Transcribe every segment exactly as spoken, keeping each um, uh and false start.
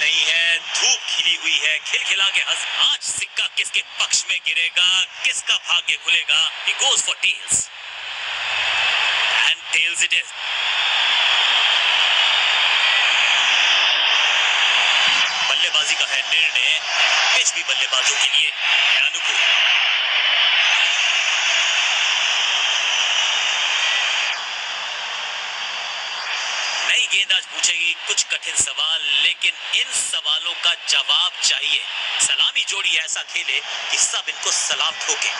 नहीं है, धूप खिली हुई है, खिलखिला के हंस। आज सिक्का किसके पक्ष में गिरेगा, किसका भाग्य खुलेगा? He goes for tails and tails it is. बल्लेबाजी का है निर्णय, पिच भी बल्लेबाजों के लिए है अनुकूल। नई गेंद आज पूछेगी कुछ कठिन सवाल, लेकिन इन सवालों का जवाब चाहिए। सलामी जोड़ी ऐसा खेले कि सब इनको सलाम ठोके।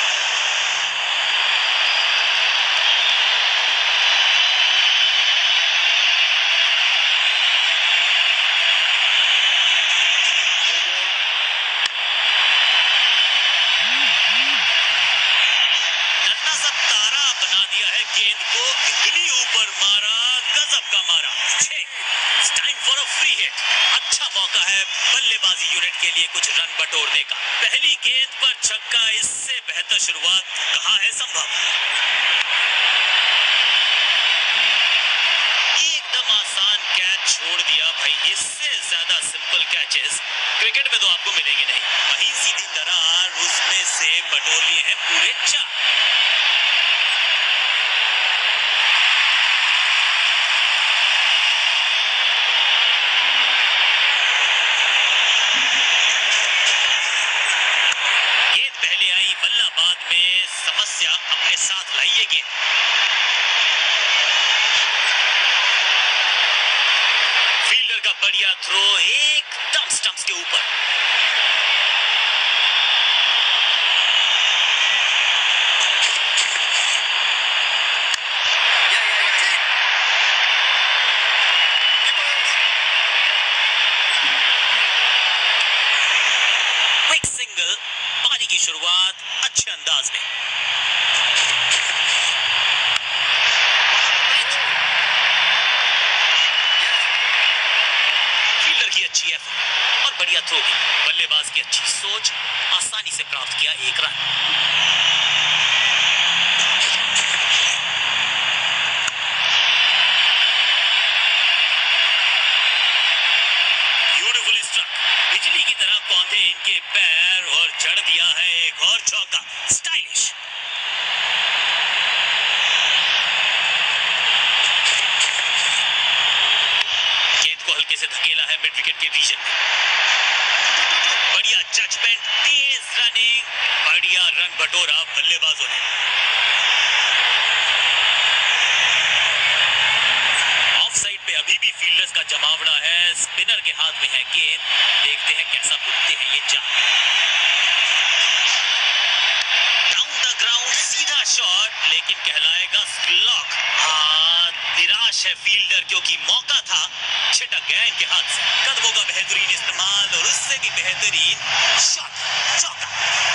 नन्हा सा तारा बना दिया है गेंद को, इतनी ऊपर मारा, गजब का मारा। It's time for a free hit. अच्छा मौका है बल्लेबाजी यूनिट के लिए कुछ रन बटोरने का। पहली गेंद पर छक्का, इससे बेहतर शुरुआत कहाँ है संभव। एकदम आसान कैच छोड़ दिया भाई, इससे ज्यादा सिंपल कैचेस क्रिकेट में तो आपको मिलेंगे नहीं। वहीं सीधी दरार, उसमें से बटोर लिए हैं पूरे चार। पहले आई बल्ला, बाद में समस्या अपने साथ लाई ये गेंद। फील्डर का बढ़िया थ्रो, एकदम स्टंप्स के ऊपर। क्विक सिंगल, पारी की शुरुआत अच्छे अंदाज में। फील्डर की अच्छी एफर्ट और बढ़िया थ्रो भी, बल्लेबाज की अच्छी सोच, आसानी से प्राप्त किया एक रन। ब्यूटीफुली स्ट्रक, बिजली की तरह कौंधे इनके पैर और जड़ दिया है एक और चौका। स्टाइलिश। गेंद को हल्के से धकेला है मिड विकेट के रीजन में। बढ़िया जजमेंट, तेज रनिंग, बढ़िया रन बटोरा बल्लेबाजों ने। ऑफ साइड पे अभी भी फील्डर्स का जमावड़ा है, स्पिनर के हाथ में है गेंद, देखते हैं कैसा बुनते हैं ये जाल। डाउन द ग्राउंड, सीधा शॉट, लेकिन कहलाएगा स्लॉक। हाँ, निराश है फील्डर क्योंकि मौका था, छिटक गया इनके हाथ से। कदमों का बेहतरीन इस्तेमाल और उससे भी बेहतरीन शॉट, चौका।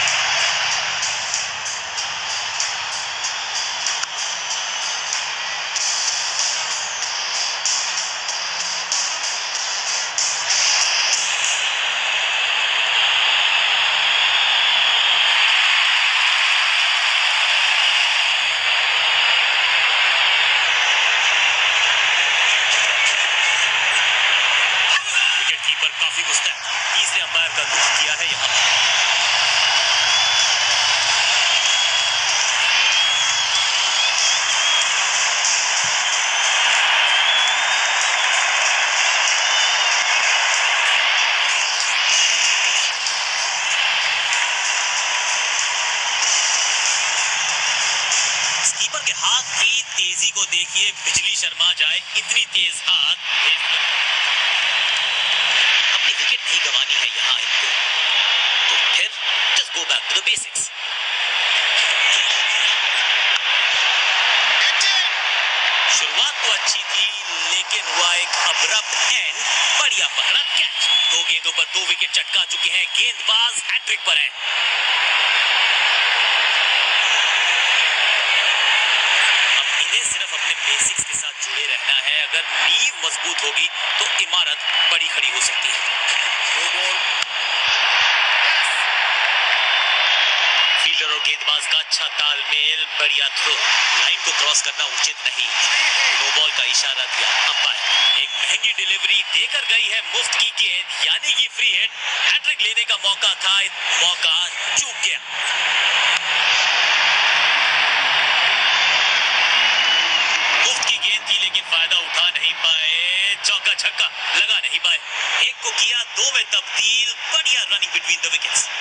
कीपर काफी मुस्तैद, तीसरे अंपायर का रुख किया है यहाँ पर। कीपर के हाथ की तेजी को देखिए, बिजली शर्मा जाए, इतनी तेज हाथ। अपनी विकेट नहीं गंवानी है यहाँ इनको, तो फिर just go back to the basics. शुरुआत तो अच्छी थी, लेकिन हुआ एक अब्रप्ट एंड। बढ़िया पकड़ा कैच। दो गेंदों पर दो विकेट चटका चुके हैं गेंदबाज, हैट्रिक पर हैं। अब इन्हें सिर्फ अपने बेसिक्स के साथ जुड़े रहना है। अगर नींव मजबूत होगी तो इमारत बड़ी खड़ी हो सकती है। फील्डर और गेंदबाज का अच्छा तालमेल, बढ़िया थ्रो। लाइन को क्रॉस करना उचित नहीं, नो बॉल का इशारा दिया अंपायर। एक महंगी डिलीवरी देकर गई है मुफ्त की गेंद, यानी कि फ्री हिट। हैट्रिक लेने का मौका था, मौका चूक गया। मुफ्त की गेंद थी लेकिन फायदा उठा नहीं पाए, चौका छक्का लगा नहीं पाए। एक को किया दो में तब्दील, बढ़िया रनिंग बिटवीन द विकेट्स।